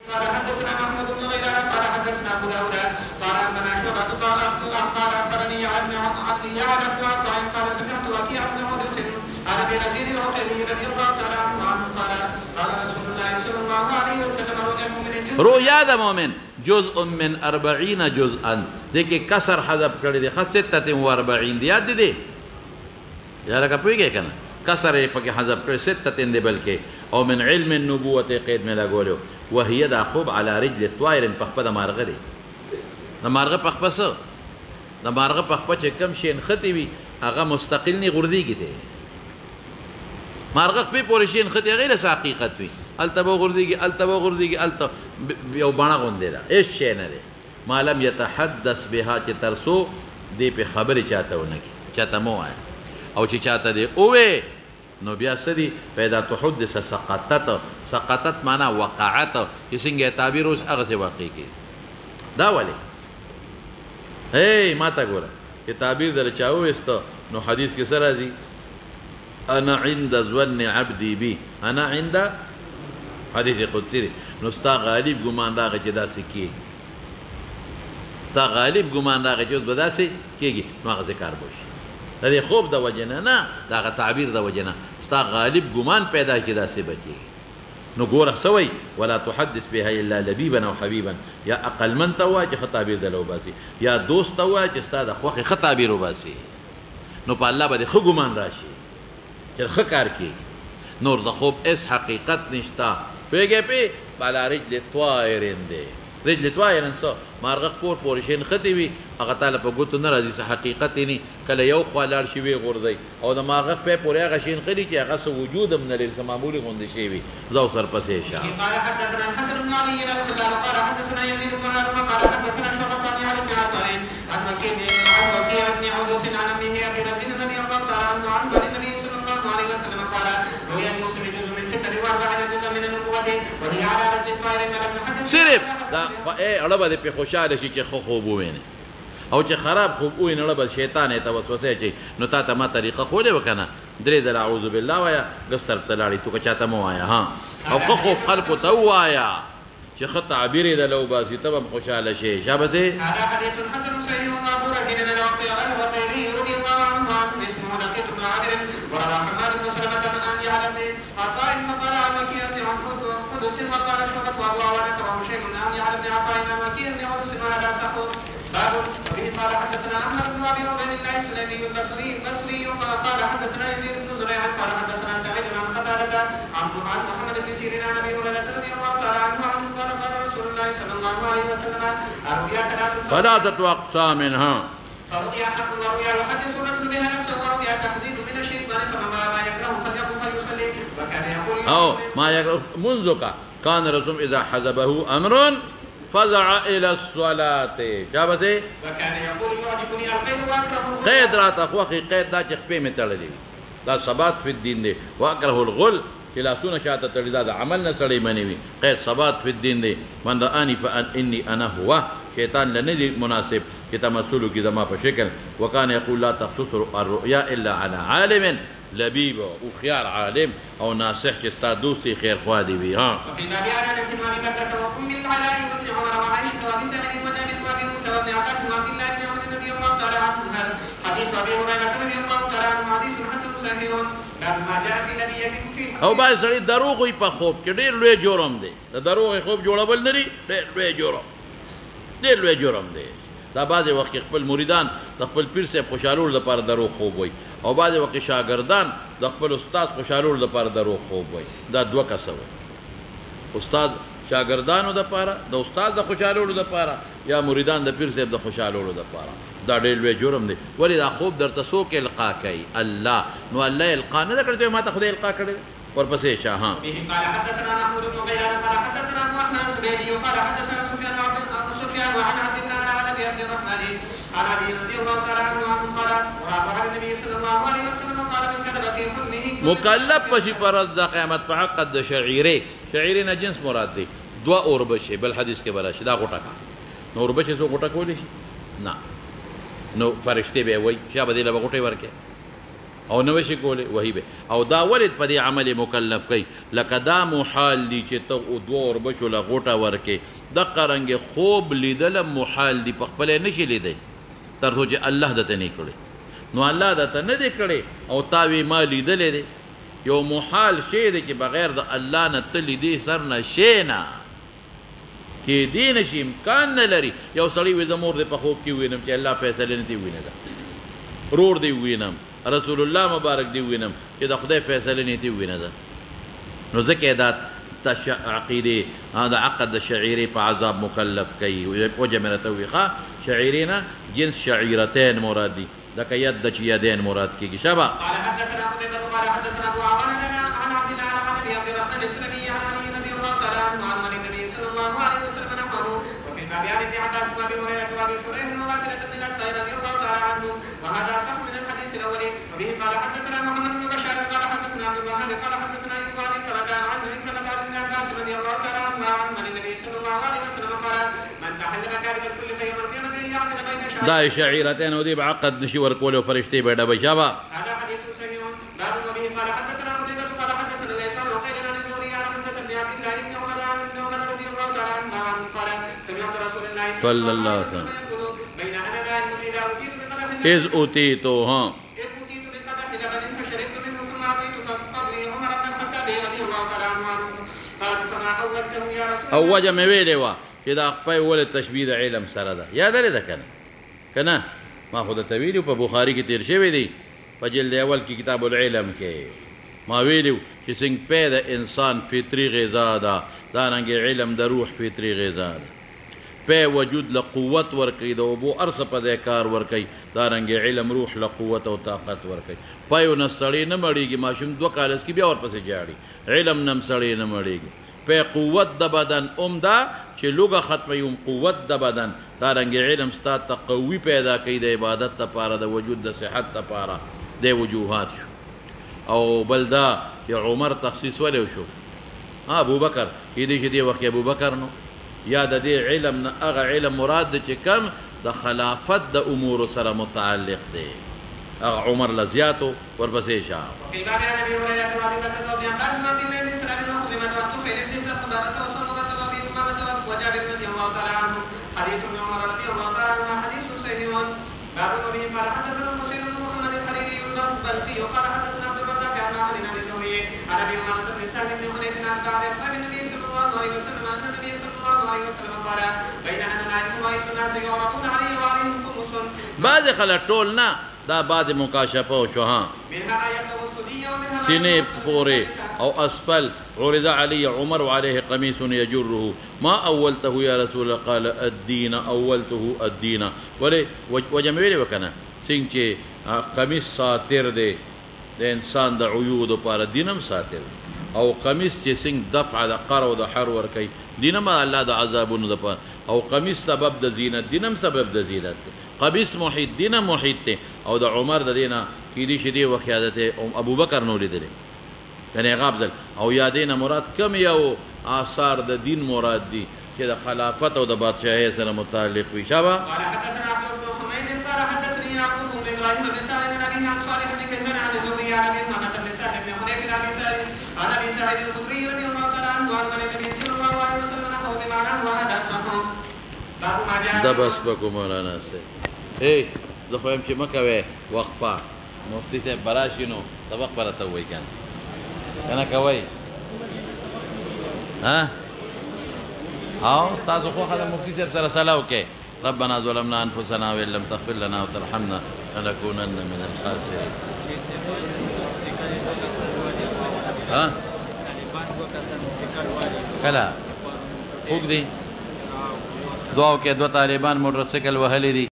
قال حدثنا محمود بن غيلان قال حدثنا ابو داود قال انبنا شعبة قال اخبرني يعلى بن عطاء قال سمعت وكيع بن حدث عن ابي نزير العقيلي رضي الله تعالى عنه قال رسول الله صلى الله عليه وسلم رؤيا د مؤمن جزء من 40 جزءا دیکھیں کسر حذف کړی دی خاصه 43 دی یاد دی یاره کا پویږي کنه کسر یې پکې حذف کړی 36 دی بلکې او من علم النبوت قید میں لګولو وهي دا خوب على رجل طائر پخپه د مارغه دی د مارغه پخپه سو د مارغه پخپه چې کم شي انختی وي هغه مستقل نه غرديږي دی مارغه په پورې شي انختی غیر حقیقت وي التبو غرديږي الت یو باڼه غوندې ده هیڅ شی نه دی ما لم يتحدث بها چې ترسو دی په خبرې چاته ونه کی چاته مو وای او چې چاته دی اوه نو بیا سدي پیدا تحدث سقطت معنا وقعت چې څنګه تعبیر اوس هغه څه واقع کی دا ولی ما تا ګوره چې تعبیر در چاو است نو حدیث کې سره راځي انا عند ظن عبدي بي انا عند حدیث قدسی نو ستا غالب ګمان دا چې داسې کیږي ستا غالب ګمان دا چې اوس به داسې کیږي نو هغه ذکر بوشي دا دی خوب د وجنه نه دا غ تعبیر د وجنه ستا غالب ګمان پیدا کی داسې بچي نو ګوره سوي ولا تحدث بها الا لبيبا او حبيبا یا اقل من توا چې خطابیر دلو باسي یا دوست توا چې ستا د خوخه خطابیر وباسي نو په الله باندې خو ګمان راشي چې خکار کی نور د خوب اس حقیقت نشتا پیګه پی بالا رجل طائرین دی رجل طائرین سو مارغه پور شین ختی وی هغه تعالی په ګوتو نه راځي حقیقت نه کله یو خالار شي وی غردی او د ماغه په پورې هغه شین خلی چې هغه سو وجود من لري معمولی غوندې شي وی زو سر پسې شه قال حدثنا الحسن بن علي الخلال قال حدثنا يزيد بن هارون قال حدثنا شعبة عن علي بن عطاء عن وكيع بن عدوس عن امه ابي رزين رضي الله تعالى عنه عن النبي صلى الله عليه وسلم قال رؤيا المسلم جزء من 46 جزء من النبوة وهي على رجل طائر لم يحدث صرف دا اړه به په خوشاله شي چې خو خوب ویني او چې خراب خوب ویني اړه به شیطان ته وسوسه چي نو تا ته ما طریقه خو له وکنه درې دل اعوذ بالله وایا ګستر تلاړي تو چاته مو وایا ها او خو خلق تو وایا چې خط تعبیر د لو باسي ته خوشاله شي شابته هذا حديث حسن صحيح ابو رزين الوقيعي رضي الله عنه اسمه لقيت بن عامر وروى حماد بن سلمة عن يعلى بن عطاء فقال عن وكيع بن حدث وقال شعبة وابو عوانة وهو شيء عن يعلى بن عطاء عن وكيع بن حدث وهذا صحيح باب وبه قال حدثنا احمد بن ابي عبيد الله السلمي البصري قال حدثنا يزيد بن زريع قال حدثنا سعيد عن قتادة عن محمد بن سيرين عن ابي هريرة رضي الله تعالى عنه قال رسول الله صلى الله عليه وسلم الرؤيا ثلاثة أقسام فرؤيا حق ورؤيا يحدث الرجل بها نفسه ورؤيا تحزين من الشيطان فمن ما يكره فليقم فليصلي وكان يقول أو ما يكره منذ كان رسول إذا حزبه أمر فزع الى الصلاه شابته وكان يقول يعجبني القيد واكره قيد را تخوخي قيد دا چې خپې مې تړلې دا ثبات په دین دی واکره الغل چې لاسونه شاته تړلې دا عمل نه سړی منی وي قید ثبات په دین دی من رآني فاني انا هو شیطان لنه دی مناسب چې تمثل کی زما په شکل وکانه یقول لا تختص الرؤيا الا على عالم لبيب وخيار عالم او ناصح چې ستا دوستي خیر خوا دی وي ها وفي باب انس وابي بكر وام العلاء وابن عمر وعائشه وابي سعيد وجابر وابي موسى وابن عباس وعبد الله بن عمر رضي الله تعالى عنهم هذا حديث ابي هريره رضي الله تعالى عنه حديث حسن صحيح باب ما جاء في الذي يكذب فيه او باید سړي دروغ وي په خوب کې ډېر لوی جرم دی د دروغ خوب جوړول نه دي ډېر لوی جرم دی دا بعضې وخت خپل مریدان د خپل پیر صاحب خوشحالولو لپاره دروغ خوب وایي او بعضې وخت شاګردان د خپل استاد خوشحالولو لپاره دروغ خوب وایي دا دوه کسه وایي استاد شاګردانو دپاره د استاد د خوشحالولو دپاره یا مریدان د پیر صاحب د خوشحالولو دپاره دا ډېر لوی جرم دی ولې دا خوب درته څوک القا کوي الله نو الله القا نه ده کړی ما ته خدای القا کړی ورپسې شه ها قال حدثنا محمود بن غيلان قال حدثنا محمد الزبيدي قال حدثنا سفيان وعن عبد الله عن ابي عبد الرحمن عن علي رضي الله تعالى عنه قال وعن النبي صلى الله عليه وسلم قال من كذب في حلمه مکلف پشي پرز د قیامت په حق د شعیره نه جنس مراد دی دوا اور بشي بل حدیث کې براشي دا غټه نو اور بشي سو غټه کولی شي نه نو فرشته به وای چې به دې له غټه ورکه او نو شي کوله وਹੀ به او دا ولید په دې عمل مکلف کوي لکه دا محال دي چې ته او دوه اور بچو لا غوټه ورکې د قرنګ خوب لیدل محال دي په خپل نشي لیدل تر څو چې الله دته نه کړي نو الله دته نه دی کړي او تاوی ما لیدل دي یو محال شی دی چې بغیر د الله نه تل دي سر نه شي نه کې دین شي امکان نه لري یو سړی وې زمور د په خوب کې وینم چې الله فیصله نه دی وینم رور دی وینم رسول الله مبارک دی وینم چې د خدای فیصله نه دی وینم نو ځکه دا عقیده هذا عقد الشعيري په عذاب مکلف کوي وجه من توخه شعيرنا جنس شعيرتين مرادي ذاك يد يدين مراد كي شبا قال حدثنا قتيبة قال حدثنا ابو عوانة عن عبد الله عن ابي عبد الرحمن السلمي عن علي رضي الله تعالى عنه عن النبي صلى الله عليه وسلم نحوه وفي الباب عن ابن عباس وابي هريرة وابي شريح وواصلة بن الاسقي رضي الله تعالى عنه وهذا صح من الحديث الاول وبه قال حدثنا محمد بن بشار قال حدثنا عبد الوهاب قال حدثنا ابن ابي كرد عن عكرمة عن ابن عباس رضي الله تعالى عنه عن النبي صلى الله عليه وسلم قال من تحل مكارم الكل في يوم القيامة يعمل بين شعره دا شعيرتين ودي بعقد نشي وركوله فرشتي بيدا بشابا هذا حديث صحيح باب وبه قال حدثنا قتيبة قال حدثنا ليس وقيل عن الزهري عن حمزة بن عبد الله بن عمر عن ابن عمر رضي الله تعالى عنه قال سمعت رسول الله صلى الله عليه وسلم يقول بين انا نائم اذا اوتيت بقدح إذ أوتيت ها إذ أوتيت بقدح لبن فشربت منه ثم أعطيت قدري عمر بن الخطاب رضي الله تعالى عنه قال فما أولته يا رسول الله او وجه مې ویلې وه چې دا خپای ولې تشبیه د علم سره ده یاد لرې ده که نه ما خو درته ویلي په بخاري کې تېر شوی دی په جلد اول کې کتاب العلم کې ما ویلي چې څنګه پی د انسان فطري غذا ده دارنګې علم د روح فطري غذا ده پی وجود له قوت ورکوي د اوبو هر څه په دی کار ورکوي دارنګې علم روح له قوت او طاقت ورکوي پیو نه سړی نه مړېږي ماشوم دوه کاله کې بیا ورپسې جاړي علم نه هم سړی نه مړېږي پی قوت د بدن ده چې لوږه ختموي هم قوت د بدن دارنګې علم ستا تقوي پیدا کوي د عبادت دپاره د وجود د صحت دپاره دی وجوهات شو او بل دا چې عمر تخصیص ولې وشو ابوبکر کېدای شي دې وخت کې ابوبکر نو یا د دې علم نه هغه علم مراد دی چې کم د خلافت د امورو سره متعلق دی هغه عمر له زیاتو ورپسې شاه في الباب عن ابي هريره وابي بكر وابن عباس وعبد الله بن سلام وخزيمة والطفيل بن سقبرة وصلبة وابي امامة وجابر رضي الله تعالى عنه حديث ابن عمر رضي الله تعالى عنه حديث صحيح باب وبه قال حدثنا حسين بن محمد الحريري البلخي وقال حدثنا عبد الرزاق عن معمر عن الزهري عن ابي امامة بن سهل بن حنيف عن بعض اصحاب النبي صلى الله عليه وسلم ان النبي صلى الله عليه وسلم قال بين انا نائم رايت الناس يعرضون علي وعليهم خمس بعض خلک ټول نه دا بعد مکاشفه شو ها منها يبلغ الصدي ومنها سینې پورې او اسفل عرض علي عمر وعليه قميص يجره ما اولته يا رسول الله قال الدين اولته الدين ولې وجه ویلې وکنه څنګه چې قمیص ساتر دی د انسان د عیوب لپاره دینم ساتر او قمیص چې څنګه دفع د قر او د حر ور کوي دینم الله د عذابونو لپاره او قمیص سبب د زینت دینم سبب د زینت قمیص محیط دینه محیط دی او د عمر د دینه کېدای شي دی وخیادت ابوبکر نو لیدلی یعنی غابزل او یادینه مراد کم یو آثار د دین مراد دي چې د خلافت او د بادشاهۍ سره متعلق وي شابه قال حدثنا عبد الله بن حميد قال حدثني يعقوب بن ابراهيم بن سعد بن ابيه عن صالح بن كيسان عن الزهري عن ابي محمد بن سعد بن حنيف عن ابي سعيد الخدري رضي الله تعالى عنه عن النبي صلى الله عليه وسلم نحوه بمعناه وهذا صحيح باب ما جاء دا بس بکو مولانا سے زه خو یم چې مه کوې وقفه مفتي صاحب به راشي نو سبق به راته ووایي که نه کوئ او ستاسو خوښه د مفتي صاحب سره سلا وکړئ ربنا ظلمنا انفسنا وان لم تغفر لنا وترحمنا لنكونن من الخاسرين کله خوږ دی دعا وکړئ دوه طالبان موټر سایکل وهلی دي